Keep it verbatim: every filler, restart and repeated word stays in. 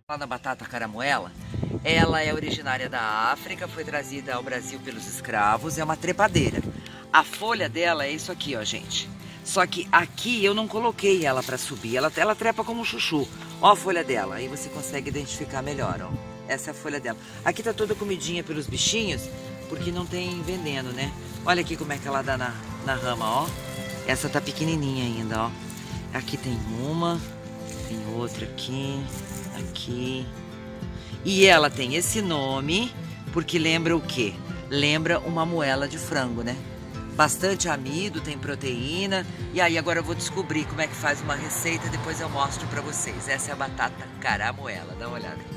Lá na batata caramuela, ela é originária da África, foi trazida ao Brasil pelos escravos, é uma trepadeira. A folha dela é isso aqui, ó, gente. Só que aqui eu não coloquei ela para subir, ela, ela trepa como um chuchu. Ó a folha dela, aí você consegue identificar melhor, ó. Essa é a folha dela. Aqui tá toda comidinha pelos bichinhos, porque não tem veneno, né? Olha aqui como é que ela dá na, na rama, ó. Essa tá pequenininha ainda, ó. Aqui tem uma, tem outra aqui, aqui. E ela tem esse nome porque lembra o quê? Lembra uma moela de frango, né? Bastante amido, tem proteína. E aí agora eu vou descobrir como é que faz uma receita, depois eu mostro pra vocês. Essa é a batata caramuela, dá uma olhada.